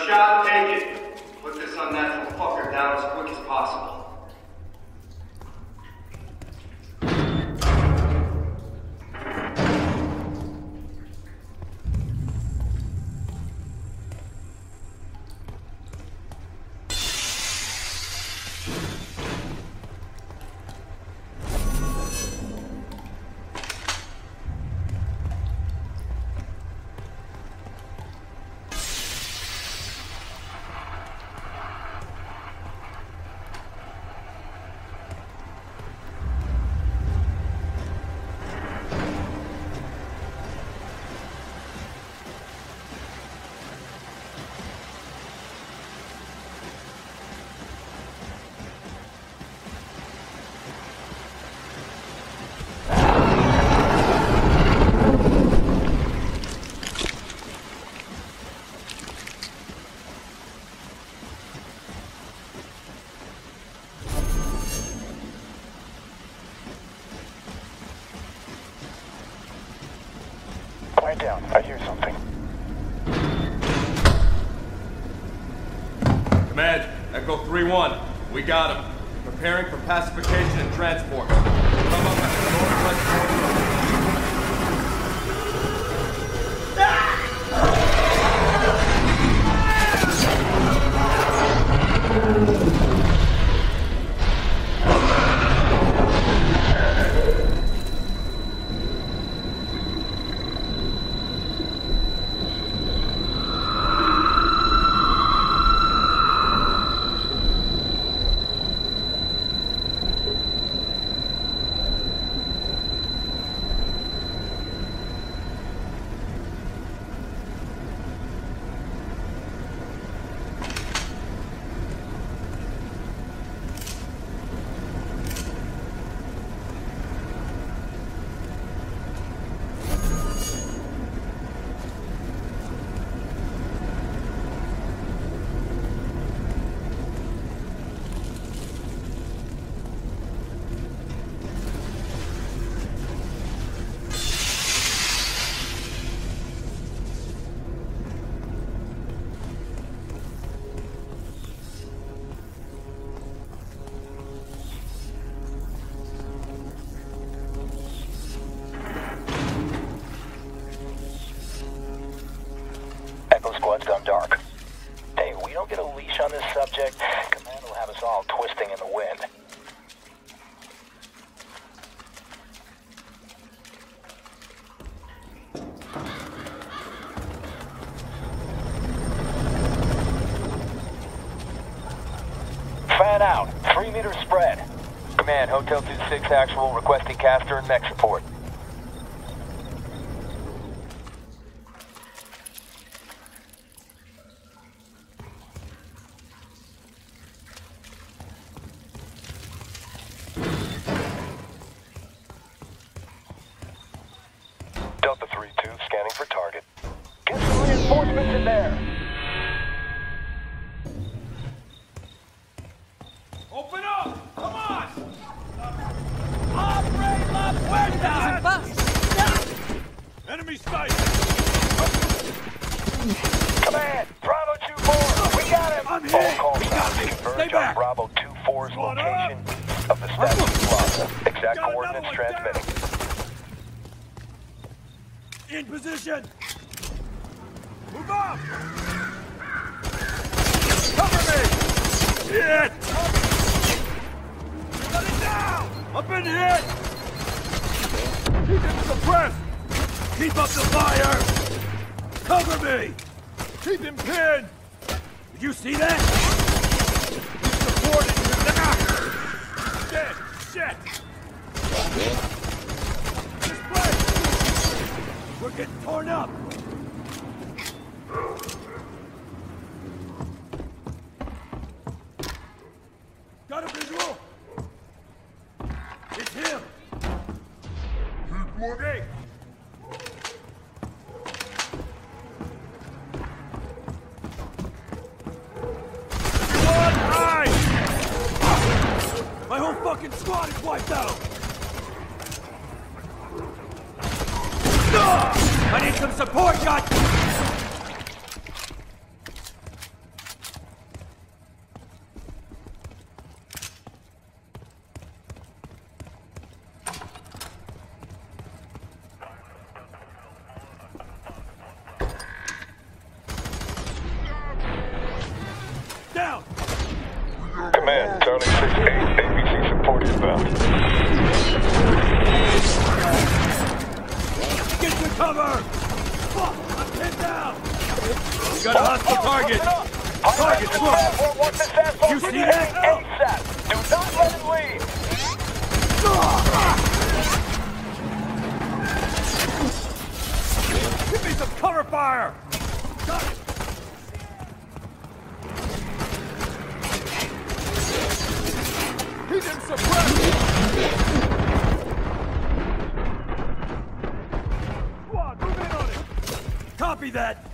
shot taken. Put this unnatural fucker down as quick as possible. Quiet down. I hear something. Command, Echo 3-1. We got him. Preparing for pacification and transport. Come up at the northwest corner. Squad's gone dark. Hey, we don't get a leash on this subject, Command will have us all twisting in the wind. Fan out. 3 meters spread. Command, Hotel 26 actual, requesting caster and mech support. Delta 3-2, scanning for target. Get some reinforcements in there! Open up! Come on! Abre la puerta! Enemy sight! Command! Bravo 2-4! We got him! I'm All hit! call We got signs him! converge Stay on back! Bravo 2-4's location of the Statue Plaza. Exact Got coordinates another one transmitting. In position! Move up! Cover me! Shit! Let it down! I've been hit! Keep him suppressed! Keep up the fire! Cover me! Keep him pinned! Did you see that? He's supported you now! Shit! This place! We're getting torn up! Got a visual! It's him! Keep moving! Everyone, hide! My whole fucking squad is wiped out! I need some support, God! Down! Command, Charlie 6-8, ABC support inbound. Get to cover! Fuck! I'm pinned down! We got a hostile target! Target close! You see that? ASAP. Do not let him leave. Give me some cover fire! Got it! He's in suppressed! Squad, move in on it! Copy that!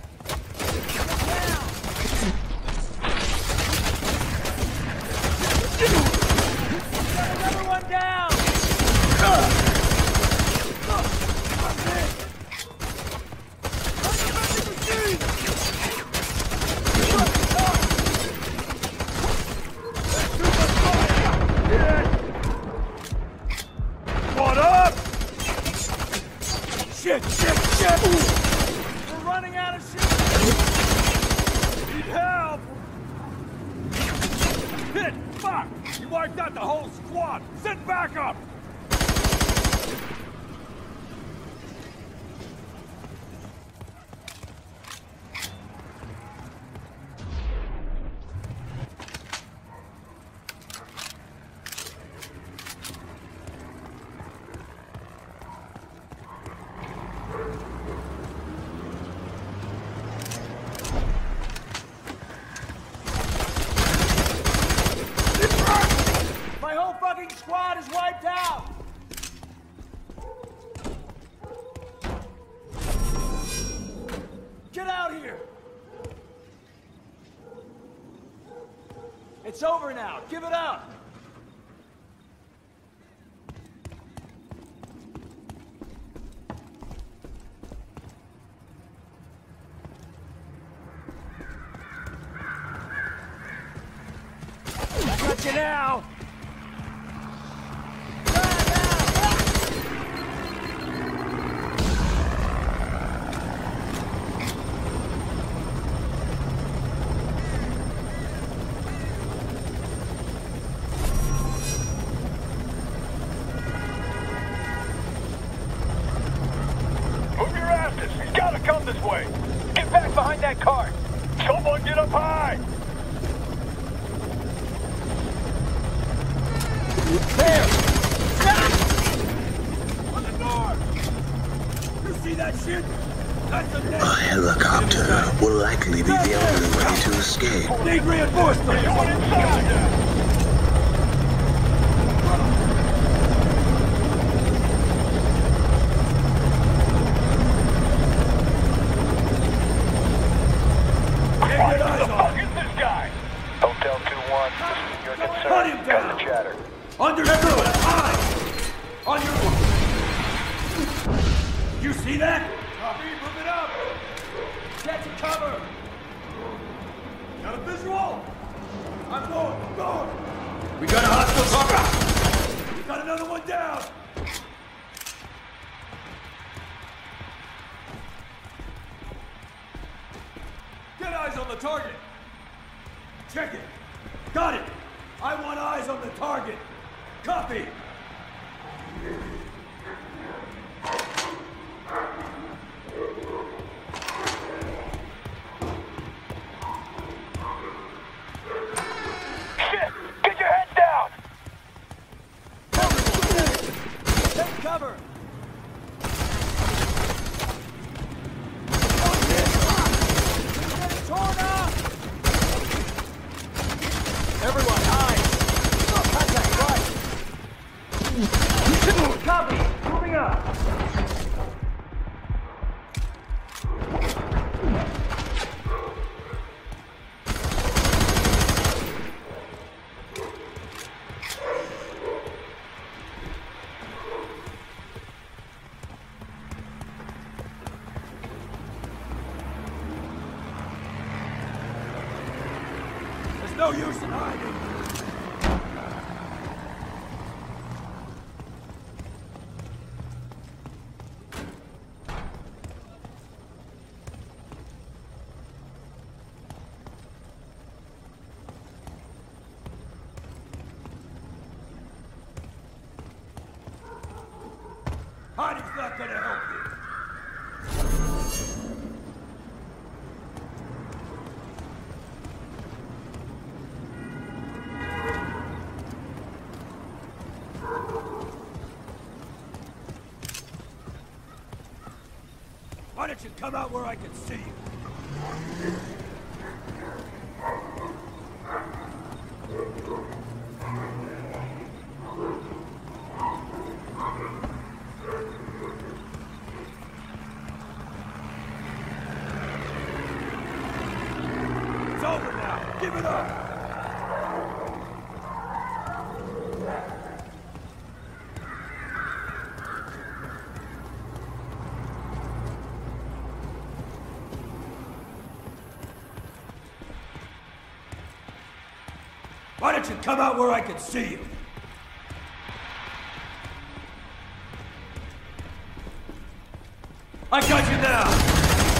Another one down! What up? Shit! We're running out of shit! Need help! Hit! Fuck! You wiped out the whole squad! Send backup! My whole fucking squad is wiped out! Get out here! It's over now. Give it up! Got you now! Move your asses. He's got to come this way. Get back behind that cart. Someone get up high. There! On the door! You see that shit? That's a A helicopter will likely be the only way to escape. Need reinforcements! Going inside. Get eyes What the on fuck is this guy? Hotel 2-1, this is your Hunt concern. him Got down. the chatter. Understood! Eyes! On your... You see that? Copy, move it up! Get to cover! Got a visual? I'm going! We got a hostile target! We got another one down! Get eyes on the target! Check it! Got it! I want eyes on the target! Copy! Shit! Get your head down! Take cover! Get torn up! Everyone, eyes! Contact, right! Copy! Moving up! There's no use in hiding! don't you come out where I can see you? It's over now. Give it up. Why don't you come out where I can see you? I got you now!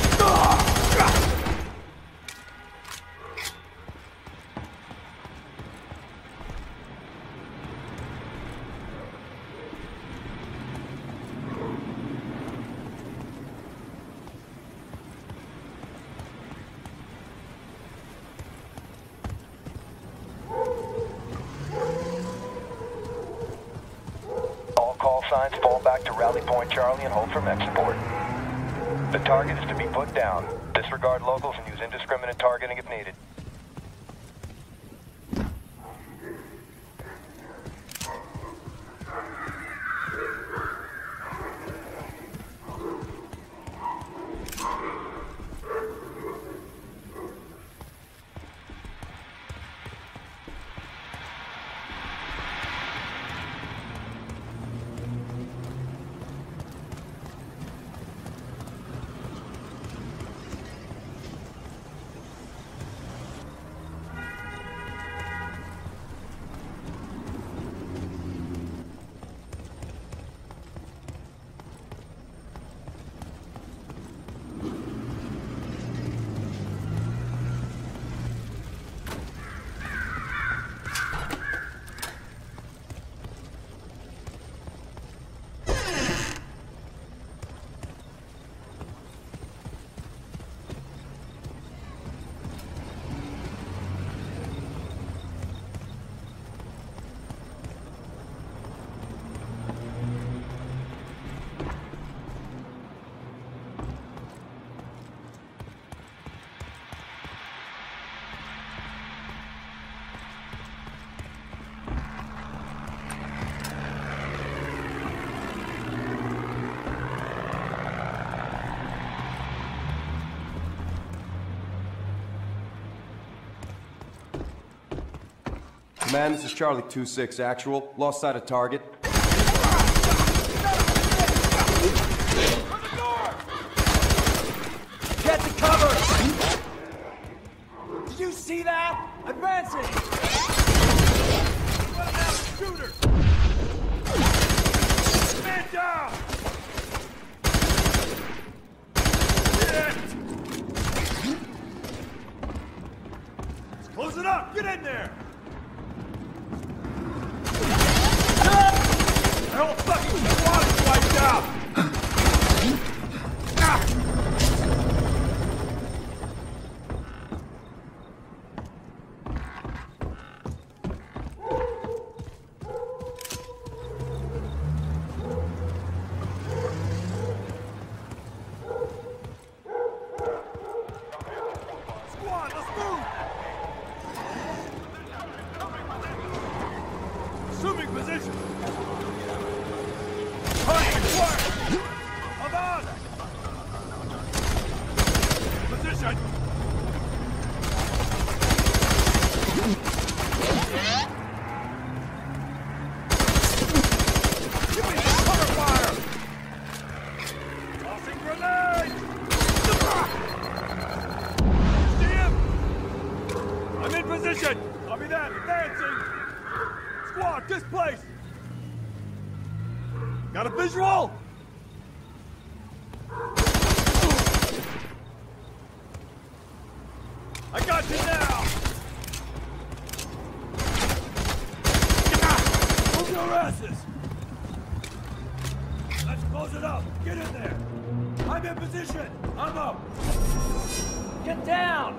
Signs fall back to Rally Point Charlie and hold for mech support. The target is to be put down. Disregard locals and use indiscriminate targeting if needed. Command, this is Charlie 2-6 actual. Lost sight of target. Get to cover! Did you see that? Advancing! Shooter! Man down! Let's close it up! Get in there! The whole fucking squad is wiped out! Squad, let's move! Assuming position! Hold on! Position! Give me some cover fire! Tossing grenade! See him? I'm in position! Copy that, advancing! Squad, displaced! Got a visual? I got you now! Move your asses! Let's close it up! Get in there! I'm in position! I'm up! Get down!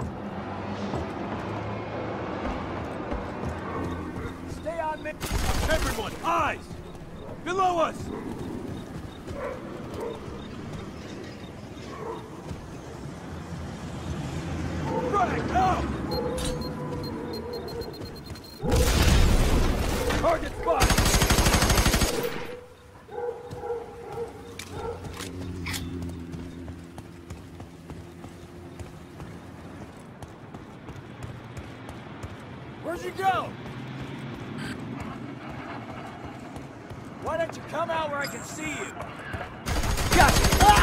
Stay on me! Everyone, eyes! Below us! Frank, help! Target spotted! Where'd you go? Why don't you come out where I can see you? Gotcha! Ah!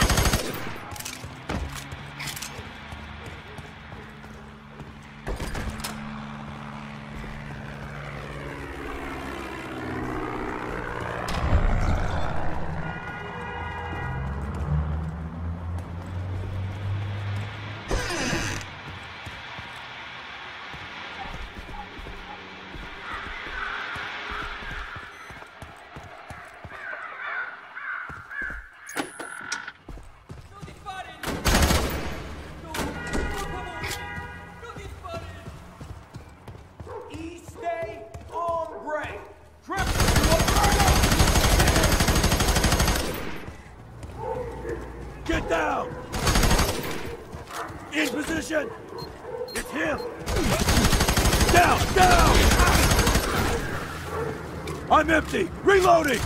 Get down! In position! It's him! Down! Down! I'm empty! Reloading!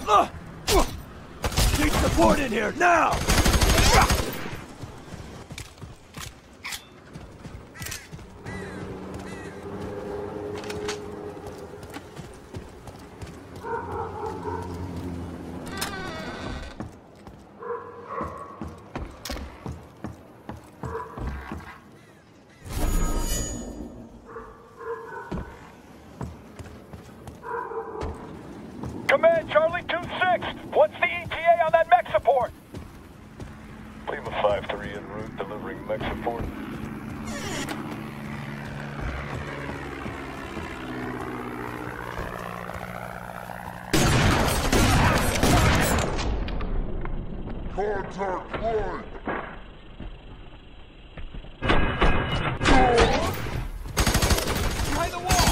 Need support in here, now! Command, Charlie 2-6. What's the ETA on that mech support? Lima 5-3 en route, delivering mech support. Contact line! Behind the wall!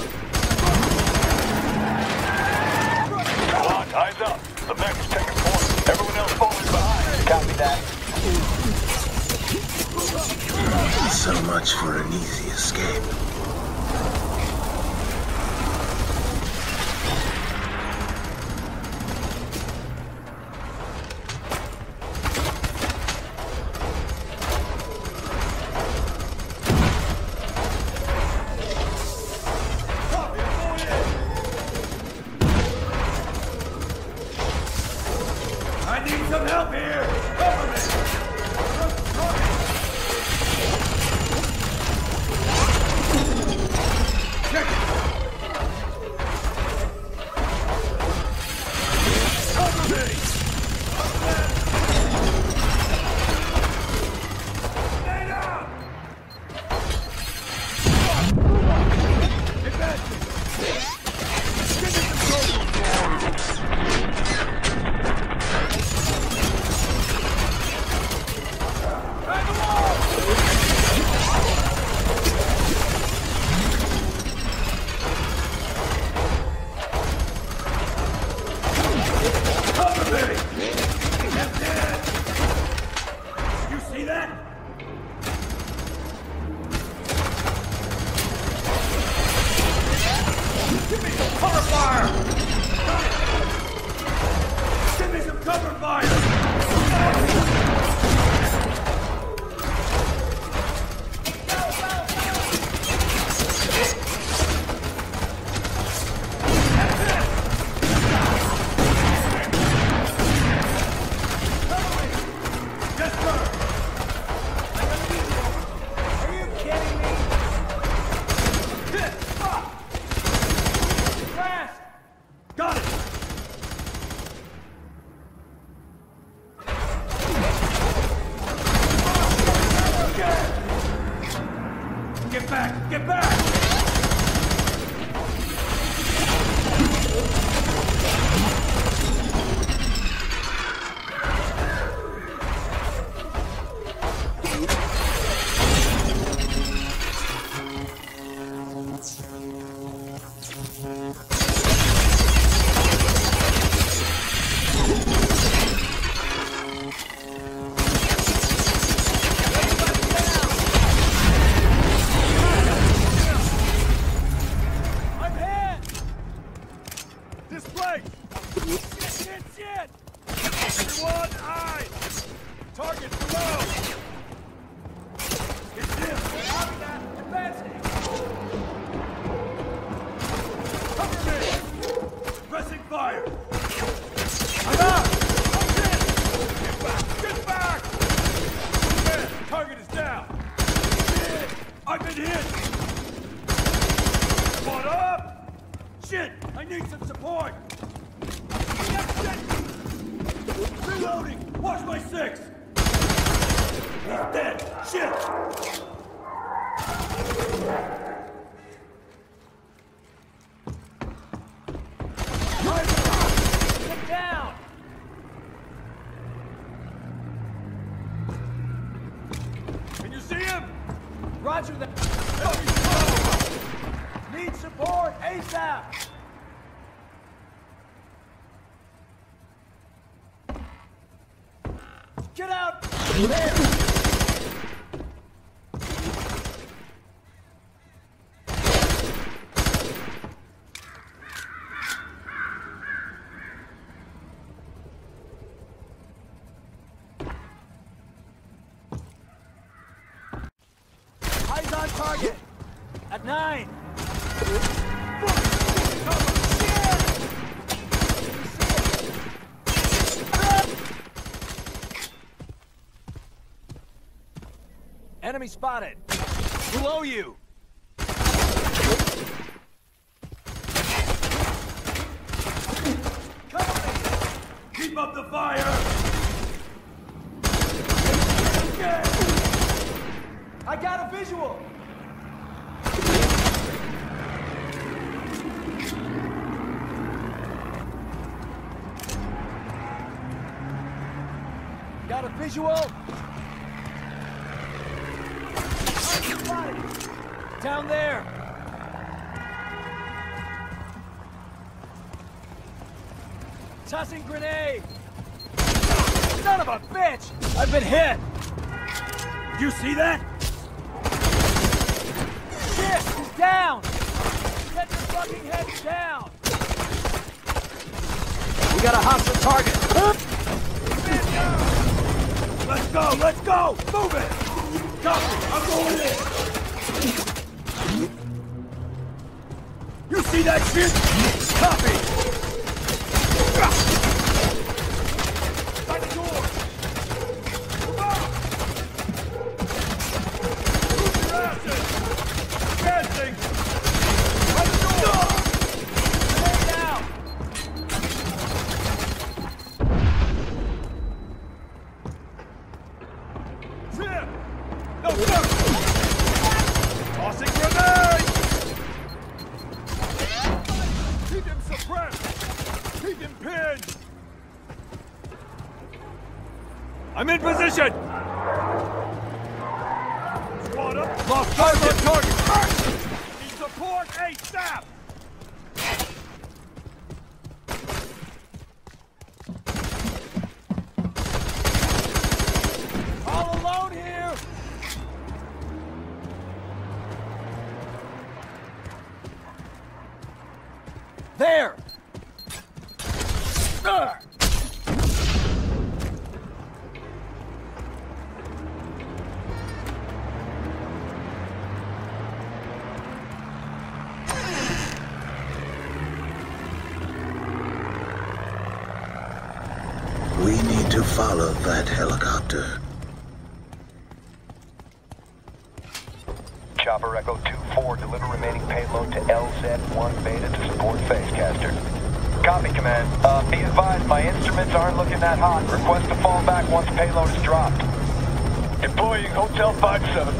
Eyes up. The mech's taking point. Everyone else falling behind. Copy that. So much for an easy escape. I need some help here! Cover me! Check it! Cover me! Stay down! Advance! Give me some cover! You see that? Give me some cover fire! Give me some cover fire! Got it! Get back! Get back! What up? Shit! I need some support! Reloading! Watch my 6! He's dead! Shit! Get down! Can you see him? Roger that. Need support ASAP! Get out! There! Eyes on target! At 9! Enemy spotted! Below you! Cover me! Keep up the fire! I got a visual! Got a visual! Down there! Tossing grenade! Son of a bitch! I've been hit! You see that? Shit! He's down! Get your fucking heads down! We got a hostile target! Let's go! Let's go! Move it! Copy! I'm going in! You see that shit? Copy! By the door! Move out! Move your asses! Advancing! By the door! Stay down! Clear! No, sir! Tossing grenade! Keep him suppressed! Keep him pinned! I'm in position! Squad up! Lost target! Need support ASAP! All alone here! There! We need to follow that helicopter. Chopper Echo 2-4, deliver remaining payload to LZ-1 Beta to support Phasecaster. Copy, Command. Be advised, my instruments aren't looking that hot. Request to fall back once payload is dropped. Deploying Hotel 5-7.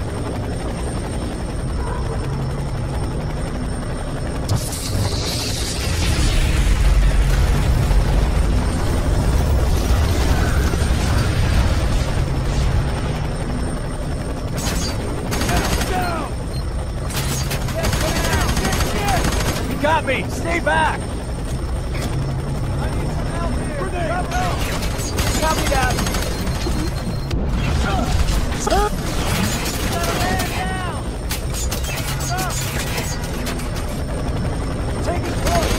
Got me! Stay back! I need some help here! Copy that! Man down! Taking point!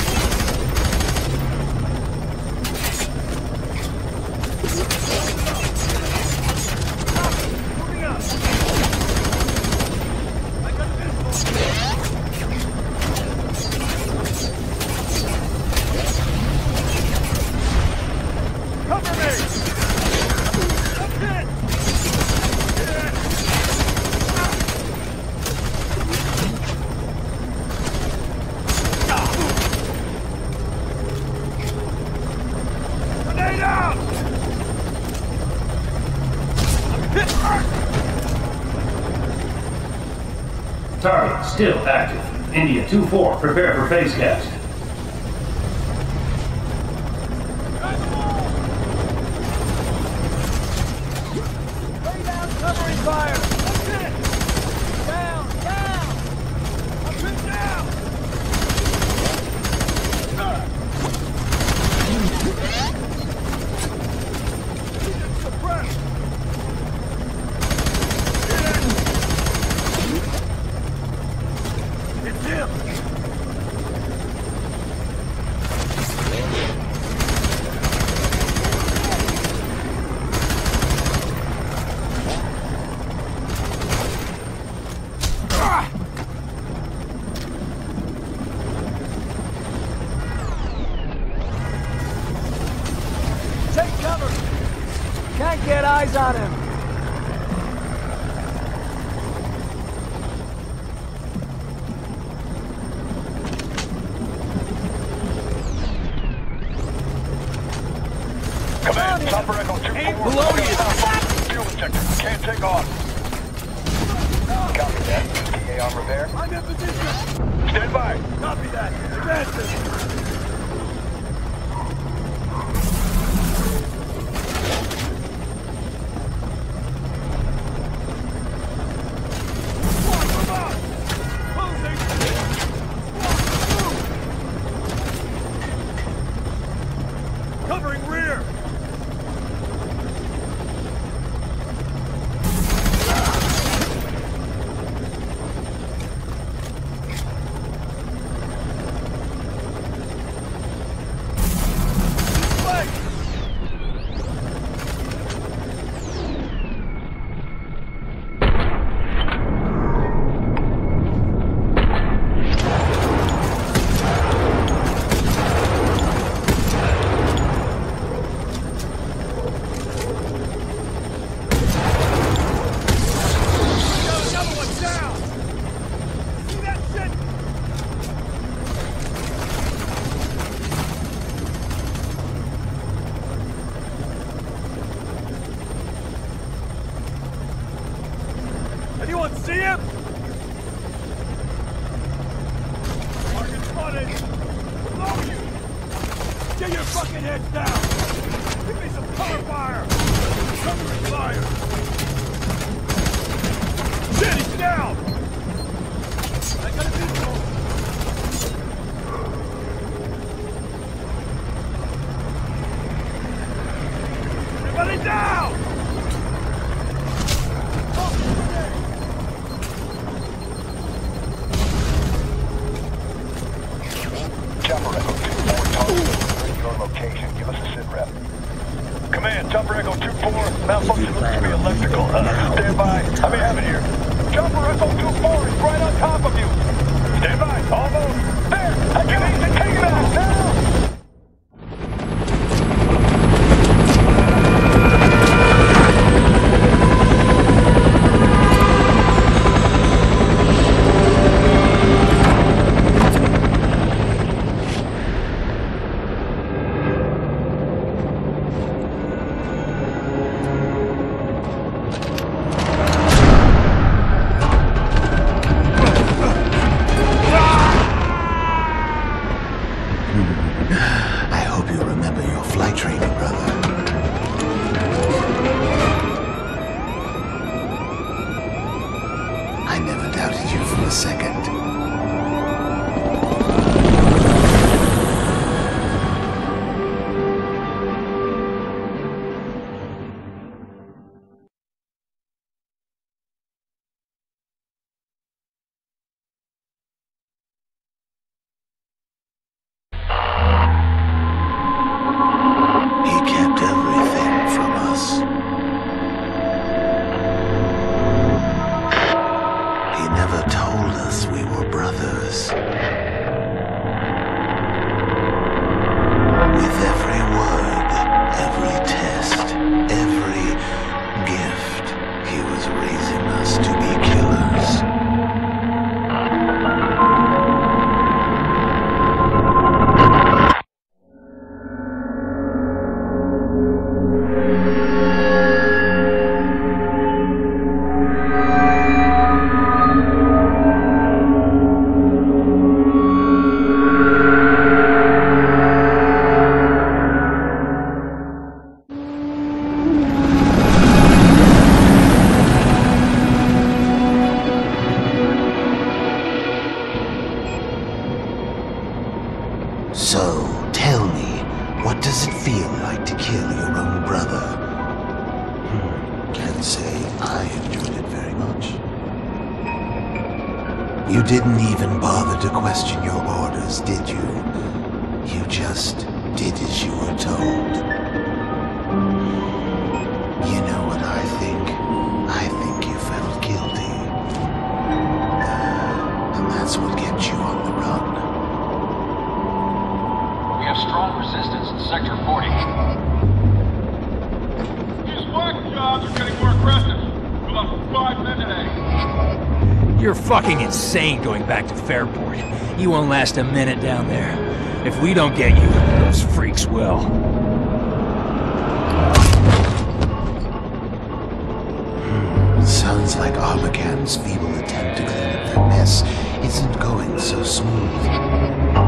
Moving up! I got a visual! Cover me! I'm hit! Yeah. Target still active. India 2-4, prepare for phase cast. Lay down covering fire! That's it! Down! Down! Up and down! Suppressed! It's him! Take cover! Can't get eyes on him! Command, Chopper Echo 2-4. Below you! Fuel injector. Can't take off. Copy that. F.E.A.R. repair. I'm in position! Stand by. Copy that! Advancing! Covering rear! Anyone see him? Target spotted! Below you! Get your fucking heads down! Give me some cover fire! Covering fire! Shit, he's down! I got a visual! Everybody down! Chopper Echo 2-4, target your location. Give us a sit rep. Command, Chopper Echo 2-4. Malfunction looks to be electrical. Stand by. I may have it here. Chopper Echo 2-4 is right on top of you. Stand by. Almost. There. I can easily take it out now. I hope you remember your flight training, brother. I never doubted you for a second. He never told us we were brothers. So, tell me, what does it feel like to kill your own brother? Can't say I enjoyed it very much. You didn't even bother to question your orders, did you? You just did as you were told. You know what I think? I think you felt guilty. And that's what kept you on the run. We have strong resistance in Sector 40. These whack jobs are getting more aggressive. We lost 5 men today. You're fucking insane going back to Fairport. You won't last a minute down there. If we don't get you, those freaks will. Sounds like Armacan's feeble attempt to clean up their mess isn't going so smooth.